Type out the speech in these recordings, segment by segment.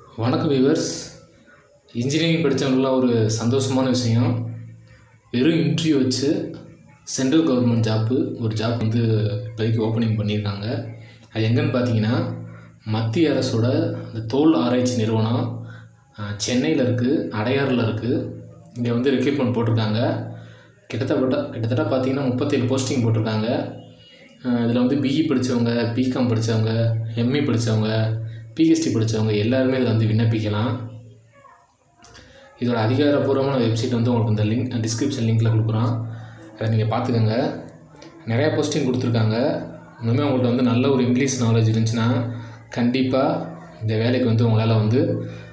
வணக்கம் viewers. Engineering படித்தவங்களாம் ஒரு சந்தோஷமான விஷயம். வெறும் இன்டர்வியூ வச்சு சென்ட்ரல் கவர்மெண்ட் ஒரு ஜாப் வந்து இப்போதைக்கு ஓப்பனிங் பண்ணியிருக்காங்க. அது எங்கன்னு பார்த்தீங்கன்னா, மத்திய அரசோட அந்த தோல் ஆராய்ச்சி நிறுவனம் சென்னையில் இருக்குது, அடையாறில் இருக்குது. இங்கே வந்து ரெக்ரூட்மெண்ட் போட்டிருக்காங்க. கிட்டத்தட்ட பார்த்தீங்கன்னா 37 போஸ்டிங் போட்டிருக்காங்க. இதில் வந்து பிஇ படித்தவங்க, பிகாம் படித்தவங்க, எம்இ படித்தவங்க, பிஹெச்டி படித்தவங்க எல்லாருமே இதில் வந்து விண்ணப்பிக்கலாம். இதோட அதிகாரப்பூர்வமான வெப்சைட் வந்து உங்களுக்கு இந்த லிங்க் டிஸ்கிரிப்ஷன் லிங்க்கில் கொடுக்குறோம். அதை நீங்கள் பார்த்துக்கோங்க. நிறையா போஸ்டிங் கொடுத்துருக்காங்க. இன்னுமே உங்கள்கிட்ட வந்து நல்ல ஒரு இங்கிலீஷ் நாலேஜ் இருந்துச்சுன்னா கண்டிப்பாக இந்த வேலைக்கு வந்து உங்களால் வந்து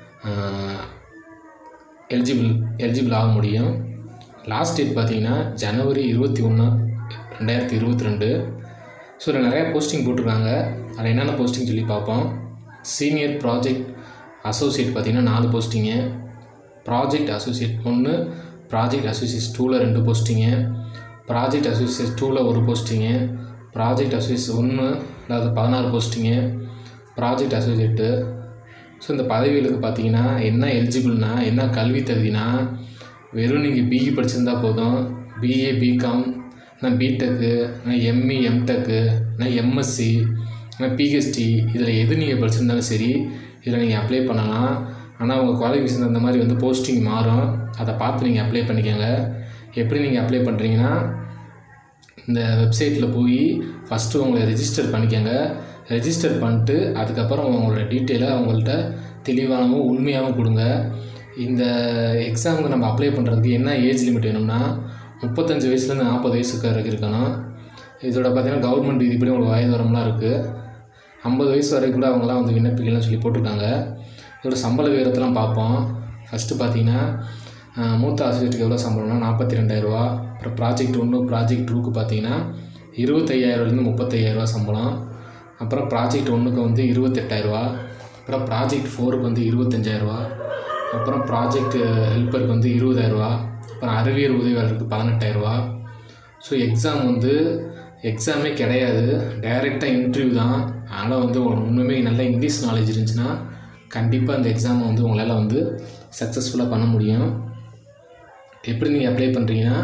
எலிஜிபிள் ஆக முடியும். லாஸ்ட் டேட் பார்த்தீங்கன்னா ஜனவரி 21, 2022. ஸோ இதில் நிறையா போஸ்டிங் போட்டிருக்காங்க. அதில் என்னென்ன போஸ்டிங் சொல்லி பார்ப்போம். சீனியர் ப்ராஜெக்ட் அசோசியேட் பார்த்தீங்கன்னா 4 posting, project associate 1, project associate 2ல் 2 போஸ்டிங்கு, ப்ராஜெக்ட் அசோசியேட் 2ல் 1 போஸ்டிங்கு, ப்ராஜெக்ட் அசோசியேட் 1 அதாவது 16 போஸ்டிங்கு, ப்ராஜெக்ட் அசோசியேட்டு. ஸோ இந்த பதவிகளுக்கு பார்த்தீங்கன்னா என்ன எலிஜிபிள்னா, என்ன கல்வி தகுதினா, வெறும் நீங்கள் பிஇ படிச்சிருந்தா போதும். BA, BCom, BTech, ME, MTech, MSc, PhD, இதில் எது நீங்கள் படிச்சிருந்தாலும் சரி இதில் நீங்கள் அப்ளை பண்ணலாம். ஆனால் உங்கள் குவாலிஃபிகேஷன் அந்த மாதிரி வந்து போஸ்டிங் மாறும். அதை பார்த்து நீங்கள் அப்ளை பண்ணிக்கோங்க. எப்படி நீங்கள் அப்ளை பண்ணுறீங்கன்னா, இந்த வெப்சைட்டில் போய் ஃபஸ்ட்டு உங்களை ரெஜிஸ்டர் பண்ணிக்கோங்க. ரெஜிஸ்டர் பண்ணிட்டு அதுக்கப்புறம் உங்களோட டீட்டெயிலை அவங்கள்ட்ட தெளிவாகவும் உண்மையாகவும் கொடுங்க. இந்த எக்ஸாமுக்கு நம்ம அப்ளை பண்ணுறதுக்கு என்ன ஏஜ் லிமிட் வேணும்னா 35 வயசுலேருந்து 40 வயசுக்கு வரைக்கும் இருக்கணும். இதோட பார்த்திங்கன்னா கவர்மெண்ட் இதுபடி உங்களுக்கு வயது வரம்புலாம் இருக்குது. 50 வயசு வரைக்கும் கூட அவங்களாம் வந்து விண்ணப்பிக்கலாம்னு சொல்லி போட்டிருக்காங்க. இதோட சம்பள விவரத்தெல்லாம் பார்ப்போம். ஃபஸ்ட்டு பார்த்தீங்கன்னா மூத்த ஆசிரியருக்கு எவ்வளோ சம்பளம்னா 42,000 ரூபா. அப்புறம் ப்ராஜெக்ட் 1, ப்ராஜெக்ட் 2க்கு பார்த்தீங்கன்னா 25,000லேருந்து 35,000 சம்பளம். அப்புறம் ப்ராஜெக்ட் 1க்கு வந்து 28,000. அப்புறம் ப்ராஜெக்ட் 4க்கு வந்து 25,000. அப்புறம் ப்ராஜெக்ட் ஹெல்ப்பருக்கு வந்து 20,000. அப்புறம் அறிவியல் உதவியாளருக்கு 18,000. ஸோ எக்ஸாமே கிடையாது, டைரெக்டாக இன்டர்வியூ தான். அதனால் வந்து இன்னுமே நல்ல இங்கிலீஷ் நாலேஜ் இருந்துச்சுன்னா கண்டிப்பாக இந்த எக்ஸாமை வந்து உங்களால் வந்து சக்ஸஸ்ஃபுல்லாக பண்ண முடியும். எப்படி நீங்கள் அப்ளை பண்ணுறீங்கன்னா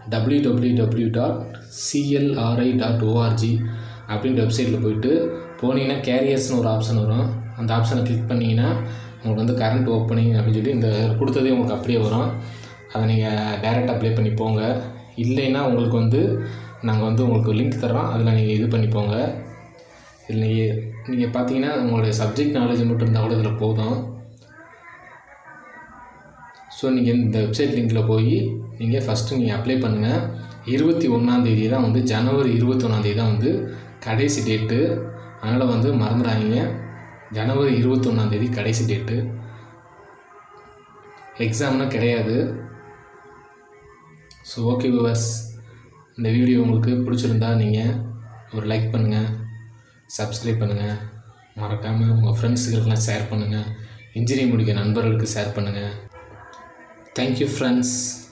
www.clri.org அப்படின்ற வெப்சைட்டில் போனீங்கன்னா கேரியர்ஸ்னு ஒரு ஆப்ஷன் வரும். அந்த ஆப்ஷனை கிளிக் பண்ணிங்கன்னா உங்களுக்கு வந்து கரண்ட் ஓப்பனிங் அப்படின்னு சொல்லி இந்த கொடுத்ததே உங்களுக்கு அப்படியே வரும். அதை நீங்கள் டைரெக்டாக அப்ளை பண்ணி போங்க. இல்லைன்னா உங்களுக்கு வந்து நாங்கள் வந்து உங்களுக்கு லிங்க் தர்றோம், அதில் நீங்கள் இது பண்ணிப்போங்க. இதில் நீங்கள் பார்த்தீங்கன்னா உங்களுடைய சப்ஜெக்ட் நாலேஜ் மட்டும் இருந்தால் கூட இதில் போதும். ஸோ நீங்கள் இந்த வெப்சைட் லிங்கில் போய் நீங்கள் ஃபஸ்ட்டு நீங்கள் அப்ளை பண்ணுங்கள். 21ஆந்தேதி தான் வந்து ஜனவரி 21ஆந்தேதி தான் வந்து கடைசி டேட்டு. அதனால் வந்து மறந்துடாதீங்க, ஜனவரி 21ஆந்தேதி கடைசி டேட்டு. எக்ஸாம்னால் கிடையாது. ஸோ ஓகே வியூவர்ஸ், இந்த வீடியோ உங்களுக்கு பிடிச்சிருந்தா நீங்கள் ஒரு லைக் பண்ணுங்கள், சப்ஸ்கிரைப் பண்ணுங்கள், மறக்காமல் உங்கள் ஃப்ரெண்ட்ஸுகளுக்கெல்லாம் ஷேர் பண்ணுங்கள், இன்ஜினியரிங் முடிக்க நண்பர்களுக்கு ஷேர் பண்ணுங்கள். Thank you friends.